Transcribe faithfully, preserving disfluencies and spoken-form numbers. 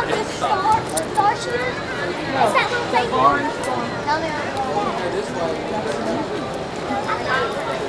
called the Star Star Shooter? No. Is that little thing? Orange one. No, no.